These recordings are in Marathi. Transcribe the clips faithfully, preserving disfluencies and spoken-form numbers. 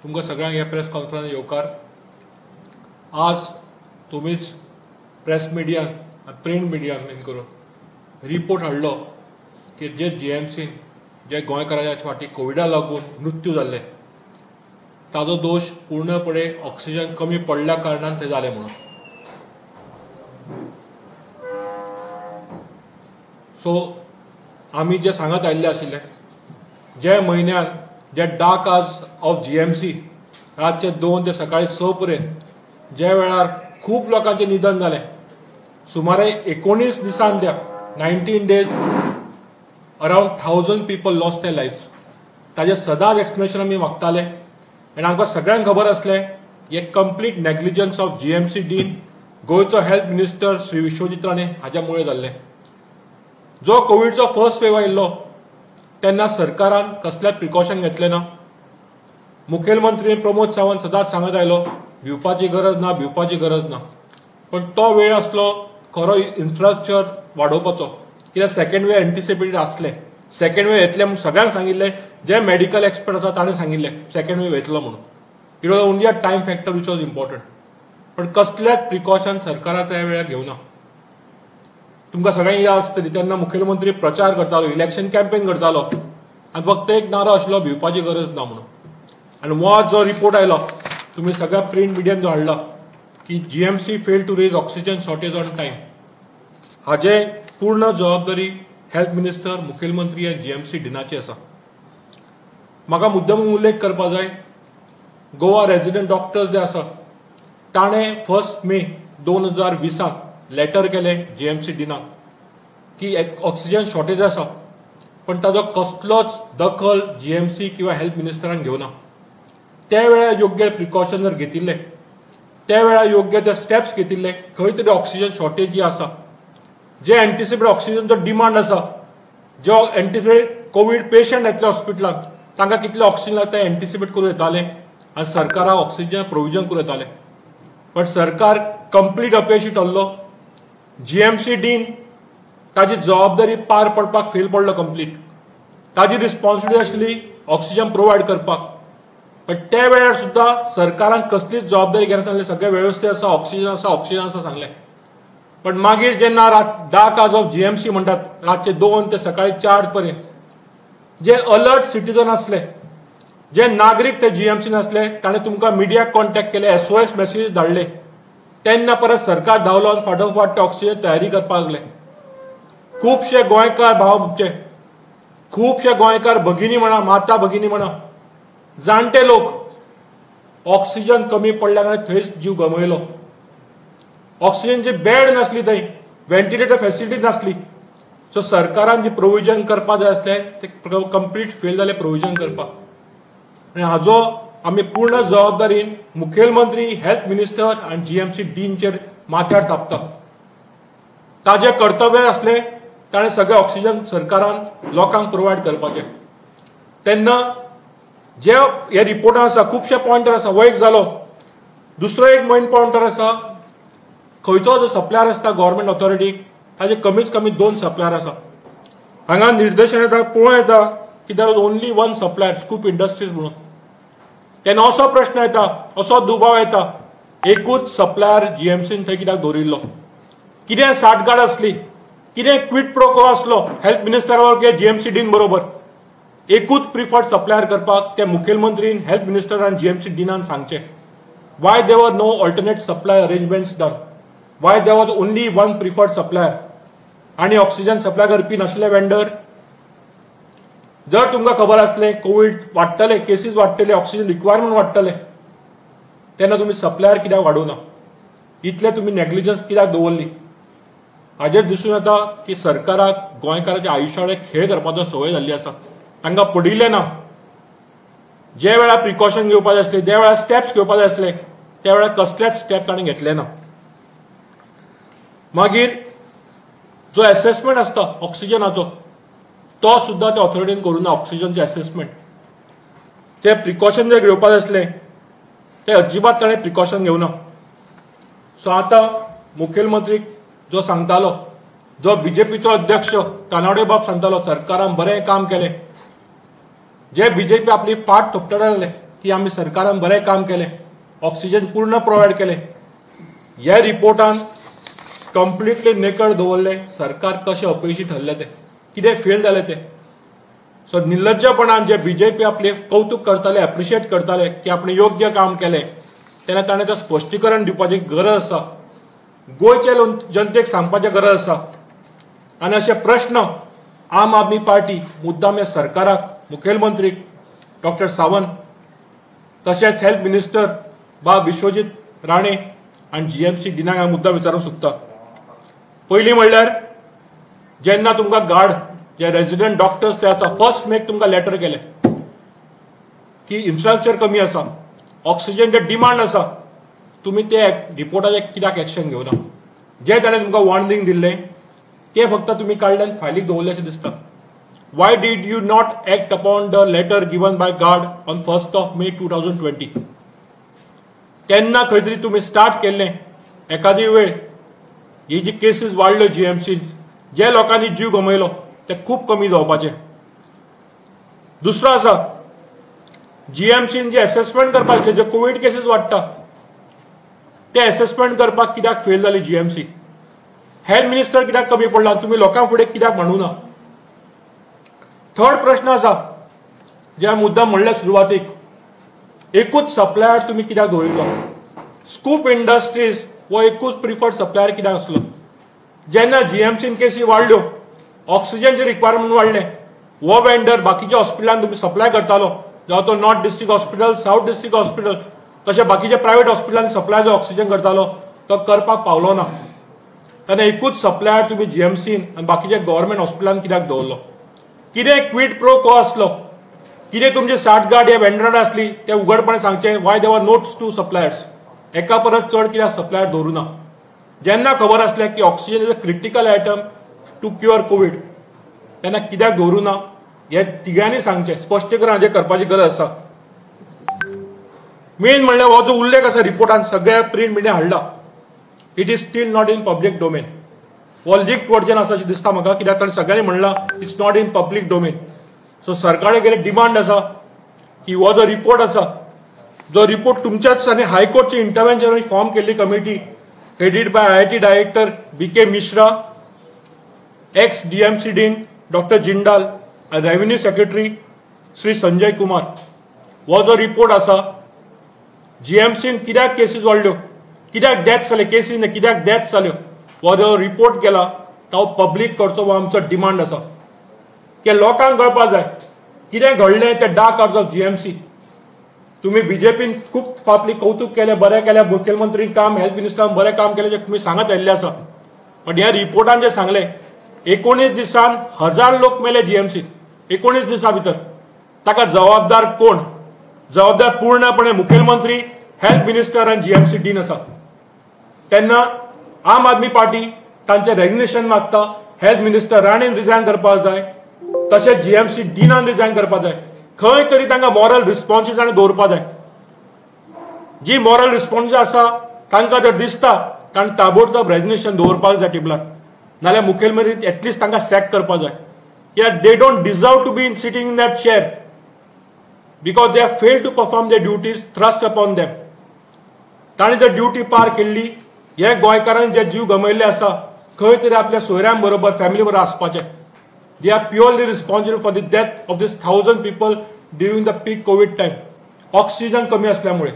तुमकां सगळ्यांक ह्या प्रेस कॉन्फरन्स येवकार. आज तुम्हीच प्रेस मिडियान प्रिंट मिडियान मेन करून रिपोर्ट हाडलो की जे जीएमसीन जे गोंयकारांच्या फाटी कोविडा लागून मृत्यू जाल्ले ताजो दोश पूर्णपणे ऑक्सिजन कमी पडल्या कारणान ते जाले म्हणून. सो आमी जे सांगत आयिल्ले आशिल्ले जे म्हयन्यान जे डार्क आज ऑफ जीएमसी रातचे दोन ते सकाळी स पर्यंत जे वेळार खूप लोकांचे निधन जाले, सुमारे एकोणीस दिसान द्या nineteen days around thousand people lost their lifes. ताजे सदांच एक्सप्लेनेशन आमी मागताले आनी आमकां सगळ्यांक खबर आसले हे complete negligence of GMC dean गोंयचो हेल्थ मिनिस्टर श्री विश्वजीत राणे हाच्या मुळे जाल्ले. जो कोविडचो फर्स्ट वेव आयिल्लो तेन्ना सरकारान कसलेच प्रिकॉशन घेतले ना. मुखेलमंत्री प्रमोद सावंत सदांच सांगत आयलो भिवपाची गरज ना भिवपाची गरज ना. पण तो वेळ आसलो खरो इन्फ्रास्ट्रक्चर वाडोवपाचो, कित्याक सेकंड वेव एंटिसिपेटेड आसले. सेकंड वेव येतले म्हणून सगळ्यांक सांगिल्ले, जे मेडिकल एक्सपर्ट आसा ताणें सांगिल्ले सेकंड वेव येतलो म्हणून. It was only a time factor which was important. पण कसलेच प्रिकॉशन सरकारान त्या वेळार घेवना. तुमकां सगळ्यांक याद आसतली तेन्ना मुखेलमंत्री प्रचार करतालो, इलेक्शन कॅम्पेन करतालो आनी फक्त एक नारो आशिल्लो भिवपाची गरज ना म्हणून. आनी हो जो रिपोर्ट आयलो तुम्ही सगळ्या प्रिंट मिडियान जो हाडला की GMC fail to raise oxygen shortage on time, हाजे पूर्ण जबाबदारी हेल्थ मिनिस्टर मुखेलमंत्री आनी जीएमसी डिनाची आसा. म्हाका मुद्दम उल्लेख करपा जाय, गोवा रेजिडेंट डॉक्टर्स जे आसा ताणें फर्स्ट मे दोन हजार वीसाक लेटर केले जीएमसी डिनाक की ऑक्सिजन शॉर्टेज आसा, पण ताजो कसलोच दखल जीएमसी किंवा हेल्थ मिनिस्टरान घेवना. त्या वेळार योग्य प्रिकॉशन जर घेतिल्ले, त्या वेळार योग्य ते स्टेप्स घेतिल्ले, खंय तरी ऑक्सिजन शॉर्टेज जी आसा, जे एंटिसिपेट ऑक्सिजनचो डिमांड आसा, जो एंटिसिपेट कोविड पेशंट येतले हॉस्पिटलाक तांकां कितले ऑक्सिजन लागता ते एंटिसिपेट करूं येताले आनी सरकाराक ऑक्सिजन प्रोविजन करूं येताले. पण सरकार कंप्लीट अपयशी ठरलो. जीएमसी डीन ताजी जबाबदारी पार पडपाक फेल पडलो कंप्लीट. ताजी रिस्पॉन्सिबिलिटी आशिल्ली ऑक्सिजन प्रोवायड करपाक, पण त्या वेळार सुद्धा सरकारान कसलीच जबाबदारी घेना. सांगले सगळे वेवस्थीत आसा, ऑक्सिजन आसा ऑक्सिजन आसा सांगले. पण मागीर जेन्ना डार्क आज ऑफ जीएमसी म्हणटात रातचे दोन ते सकाळी चार पर्यंत जे अलर्ट सिटीजन आसले, जे नागरीक ते जीएमसीन आसले, ताणें तुमकां मिडियाक कॉन्टॅक्ट केले, एसओएस मेसेज धाडले, तेन्ना परत सरकार धांवलो आनी फाटोफाट ते ऑक्सिजन तयारी करपाक लागले. खुबशे गोंयकार भाव आमचे, खुबशे गोंयकार भगिनी म्हणा, माता भगिनी म्हणा, जाणटे लोक ऑक्सिजन कमी पडल्या कारणान थंयच जीव गमयलो. ऑक्सिजनची बेड नासली, थंय व्हेंटिलेटर फॅसिलिटी नासली. सो सरकारान जी प्रोविजन करपाक जाय आसले ते कंप्लीट फेल जाले प्रोविजन करपाक. आनी हाजो आमी पूर्ण जबाबदारीन मुखेलमंत्री, हेल्थ मिनिस्टर आनी जीएमसी डीनचेर माथ्यार थापता. ताजे कर्तव्य आसले ताणें सगळे ऑक्सिजन सरकारान लोकांक प्रोवायड करपाचें. तेन्ना जे हे रिपोर्टान आसा खुबशे पॉइंटर आसा, हो एक जालो. दुसरो एक मेन पॉइंटर आसा, खंयचो जो सप्लायर आसता गव्हर्मेंट ऑथॉरिटीक ताजे कमीच कमी दोन सप्लायर आसा. हांगा निर्देशन येता पळोवं येता की there is only one supplier, Scoop Industries म्हणून. तेन्ना असो प्रश्न येता, असो दुबाव येता, एकूच सप्लायर जीएमसीन थंय कित्याक दवरिल्लो? कितें साठगाड आसली, कितें क्विड प्रो को आसलो हेल्थ मिनिस्टर बरोबर जीएमसी डीन बरोबर? एकूच प्रिफर्ड सप्लायर करपाक ते मुखेलमंत्रीन, हेल्थ मिनिस्टर आनी जीएमसी डीनान सांगचे. Why there were no alternate supply arrangements done? Why there was only one preferred supplier आनी ऑक्सिजन सप्लाय करपी नाशिल्ले वेंडर? जर तुमकां खबर आसले कोविड वाडटले, केसीस वाडटले, ऑक्सिजन रिक्वायरमेंट वाडटले, तेन्ना तुमी सप्लायर कित्याक वाडोवना? इतले तुमी नेग्लिजन्स कित्याक दवरली? हाजेर दिसून येता की सरकाराक गोंयकारांच्या आयुश्याचे खेळ करपाचो संवय जाल्ली आसा. तांकां पडिल्ले ना. जे वेळार प्रिकॉशन घेवपाक जाय आसले, जे वेळार स्टेप्स घेवपाक जाय आसले, त्या वेळार कसलेच स्टेप ताणें घेतले ना. मागीर जो एसेसमेंट आसता ऑक्सिजनाचो तो सुद्धा त्या ऑथॉरिटीन करूना. ऑक्सिजनचे एसेसमेंट, ते प्रिकॉशन जे घेवपाक जाय आसले ते अजिबात ताणें प्रिकॉशन घेवना. सो आतां मुखेलमंत्री जो सांगतालो, जो बीजेपीचो अध्यक्ष तानावडे बाब सांगतालो सरकारान बरें काम केलें, जे बीजेपी आपली पाठ थोपटाडले की आमी सरकारान बरें काम केलें, ऑक्सिजन पूर्ण प्रोवायड केलें. ह्या रिपोर्टान कंप्लिटली नेकड दवरलें सरकार कशें अपयशी ठरलें तें, कितें फेल जालें तें. सो निर्लज्जपणान जे बीजेपी आपले कौतुक करताले, एप्रिशिएट करताले की आपण योग्य काम केलें, तेन्ना ताणें तें स्पश्टीकरण दिवपाची गरज आसा. गोंयच्या जनतेक सांगपाची गरज आसा. आनी अशे प्रश्न आम आदमी पार्टी मुद्दाम ह्या सरकाराक, मुखेलमंत्रीक डॉक्टर सावंत तशेंच हेल्थ मिनिस्टर बा विश्वजीत राणे आनी जीएमसी डिनाक हांव मुद्दा विचारूंक सोदता. पयलीं म्हणल्यार जेन्ना तुमकां गार्ड जे रेजिडेंट डॉक्टर्स ते आसा, फर्स्ट मेक तुमकां लेटर केलें की इन्फ्रास्ट्रक्चर कमी आसा, ऑक्सिजन जे डिमांड आसा, तुमी ते रिपोर्टाचे कित्याक एक्शन घेवना. जे ताणें तुमकां वॉर्निंग दिल्लें ते फक्त तुमी काडलें आनी फायलीक दवरलें अशें दिसता. Why did you not act upon the letter given by guard on first of May two thousand twenty. तेन्ना खंय तरी तुमी स्टार्ट केल्लें. एखादी वेळ ही जी केसीस वाडल्यो जीएमसी, जे लोकांनी जीव गमयलो ते खूब कमी जावपाचे. दुसरो आसा जीएमसीन जे असेसमेंट करपाक जे कोविड केसीस वाडटा ते असेसमेंट करपाक कित्याक फेल जाली जीएमसी. हेल्थ मिनिस्टर कित्याक कमी पडला, तुमी लोकां फुडें कित्याक म्हणूना. थर्ड प्रश्न आसा जे मुद्दाम म्हणले सुरवातीक, एकूच सप्लायर तुमी कित्याक दवरिल्लो. स्कूप इंडस्ट्रीज हो एकूच प्रिफर्ड सप्लायर कित्याक आसलो. जेन्ना जीएमसीन केसी वाडल्यो, ऑक्सिजनचे रिक्वायरमेंट वाडले, हो वेंडर बाकीच्या हॉस्पिटलांत तुमी सप्लाय करतालो, जावं तो North District Hospital, South District Hospital, तशें बाकीच्या प्रायव्हेट हॉस्पिटलांनी सप्लाय जो ऑक्सिजन करतालो तो करपाक पावलो ना. ताणें एकूच सप्लायर तुमी जीएमसीन आनी बाकीच्या गव्हर्मेंट हॉस्पिटलांत कित्याक दवरलो. कितें क्वीड प्रो को आसलो, कितें तुमची साठगांठ ह्या वेंडरान आसली ते उघडपणे सांगचे. Why there were notes to suppliers, एका परस चड कित्याक सप्लायर दवरुना. जेन्ना खबर आसलें की oxygen is a critical item to cure COVID, तेन्ना कित्याक दवरुना हे तिगांनी सांगचे. स्पश्टीकरण हाजेर करपाची गरज आसा. मेन म्हणल्यार हो जो उल्लेख आसा रिपोर्टान सगळ्या प्रिंट मिडिया हाडला, it is still not in public domain. हो लीक वर्जन आसा अशें दिसता म्हाका, कित्याक ताणें सगळ्यांनी म्हणला it's not in public domain. So सरकारान गेले डिमांड आसा की हो जो रिपोर्ट आसा, जो रिपोर्ट तुमच्याच आनी हायकोर्टची इंटरव्हेन्शन फॉर्म केल्ली committee headed by IIT director B K Mishra, ex DMC dean doctor Jindal आनी रेव्हेन्यू सेक्रेटरी श्री संजय कुमार, हो जो रिपोर्ट आसा जीएमसीन कित्याक केसीस वाडल्यो, कित्याक डेथ्स जाले, केसीन कित्याक डेथ्स जाल्यो, हो जो रिपोर्ट केला तो पब्लीक करचो, हो आमचो डिमांड आसा. की लोकांक कळपाक जाय कितें घडलें ते डार्क आवर्स ऑफ जीएमसी. तुम्ही बीजेपीन खूब फापली कौतुक केलें, बरें केलें, मुखेलमंत्री काम, हेल्थ मिनिस्टरान बरें काम केलें जे तुम्ही सांगत आयिल्ले आसा. पण ह्या रिपोर्टान जे सांगलें एकोणीस दिसान हजार लोक मेले जीएमसी, एकोणीस दिसा भितर. ताका जबाबदार कोण? जबाबदार पूर्णपणे मुखेलमंत्री, हेल्थ मिनिस्टर आनी जीएमसी डीन आसा. तेन्ना आम आदमी पार्टी तांचे रेजिग्नेशन मागता. हेल्थ मिनिस्टर राणेन रिजायन करपाक जाय, तशेंच जीएमसी डीनान रिजायन करपाक जाय. खंय तरी तांकां मॉरल रिस्पॉन्सिबिलिटी दवरपाक जाय. जी मॉरल रिस्पॉन्सिबिलिटी आसा तांकां जर दिसता ताणें ताबडतोब रेजिग्नेशन दवरपाक जाय टेबलार, नाल्यार मुखेलमंत्री एटलिस्ट तांकां सॅक करपाक जाय. कित्याक they don't deserve to be in sitting in that chair because they have failed to perform their duties thrust upon them. तांणी जर ड्युटी पार केल्ली, हे गोंयकारांनी जे जीव गमयल्ले आसा खंय तरी आपल्या सोयऱ्यां बरोबर, फॅमिली बरोबर आसपाचें. They are purely responsible for the death of this thousand people during the peak COVID time. Oxygen कमी असल्यामुळे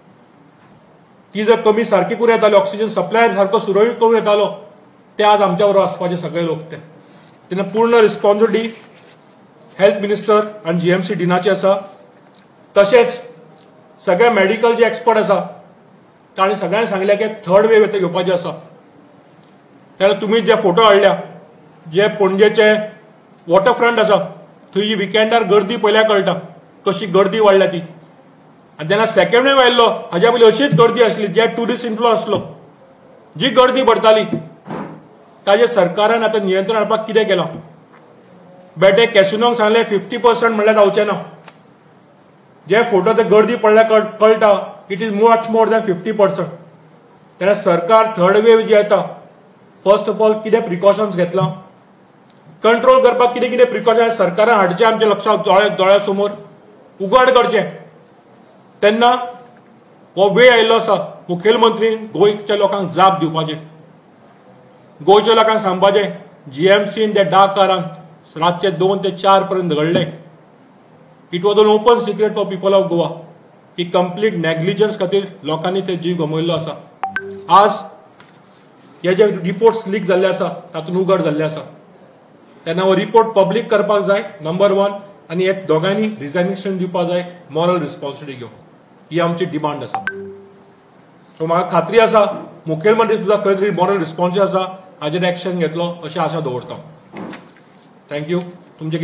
ती जर कमी सारखी करून येताली, ऑक्सिजन सप्लाय सारको सुरळीत करून येतालो, ते आज आमच्या बरोबर आसपाचे सगळे लोक. ते तेन्ना पूर्ण रिस्पॉन्सिबिलिटी हेल्थ मिनिस्टर आनी जीएमसी डिनाची आसा. तशेंच सगळे मेडिकल जे एक्सपर्ट आसा तांणी सगळ्यांनी सांगले की थर्ड वेव येता घेवपाची आसा. तेन्ना तुमी जे फोटो हाडल्या, जे पणजेचे वॉटरफ्रंट आसा थंय विकेंडार गर्दी पयल्या कळटा कशी गर्दी वाडल्या ती. आनी जेन्ना सेकंड वेव आयिल्लो हाज्या पयलीं अशीच गर्दी आसली, जे ट्युरिस्ट इन्फ्लो आसलो, जी गर्दी भरताली ताजेर सरकारान आतां नियंत्रण हाडपाक कितें केलां? बेटे कॅसिनोक सांगलें फिफ्टी पर्संट म्हणल्यार जावचें ना. जे फोटो ते गर्दी पडल्या कळटा it is much more than fifty percent. तेन्ना सरकार थर्ड वेव जी येता, फर्स्ट ऑफ ऑल कितें प्रिकॉशन्स घेतलां, कंट्रोल करपाक कितें कितें प्रिकॉशन सरकारान हाडचें आमच्या लक्षांत दोळ्या दोळ्या समोर उघड करचें. तेन्ना हो वेळ आयिल्लो आसा मुखेलमंत्रीन गोंयच्या लोकांक जाप दिवपाचें, गोंयच्या लोकांक सांगपाचें जीएमसीन त्या डाक कारांक रातचे दोन ते चार पर्यंत घडले. It was an open secret for people of Goa की कंप्लीट नेग्लिजन्स खातीर लोकांनी ते जीव गमयल्लो आसा. आज हे जे रिपोर्ट्स लीक जाल्ले आसा तातूंत उघड जाल्ले आसा, तेन्ना हो रिपोर्ट पब्लीक करपाक जाय नंबर वन, आनी एक दोगांनी रिजायनेशन दिवपाक जाय मॉरल रिस्पॉन्सिबिलिटी घेवन. ही आमची डिमांड आसा. सो म्हाका खात्री आसा मुखेलमंत्री सुद्दां खंय तरी मॉरल रिस्पॉन्सिबल आसा, हाजेर एक्शन घेतलो अशी आशा दवरता. थँक्यू. तुमचे